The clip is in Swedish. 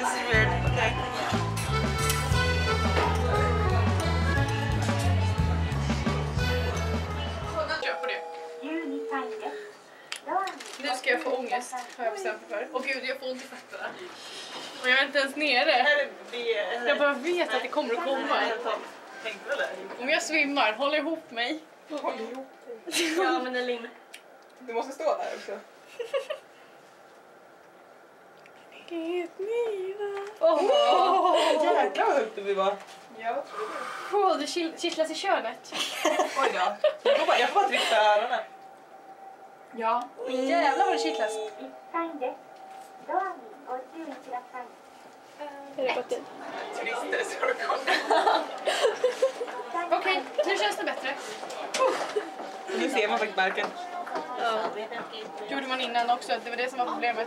This is weird. Okay. Köp på det. Nu ska jag få ångest, har jag bestämt mig för. Och gud, jag får ont i fötterna. Och jag är inte ens nere. Jag bara vet att det kommer att komma. Om jag svimmar, håll ihop mig. Håll ihop dig. Ja, men Elin. Du måste stå där också. Inget niva. Jäklar vad högt vi var. Ja. Det kittlas i könet. Oj då. Jag får bara trycka öronen. Ja, men jävlar vad det kittlas. Är det gått in? Turister så det Okej, nu känns det bättre. Nu ser man faktiskt marken. Ja. Gjorde man innan också, det var det som var problemet.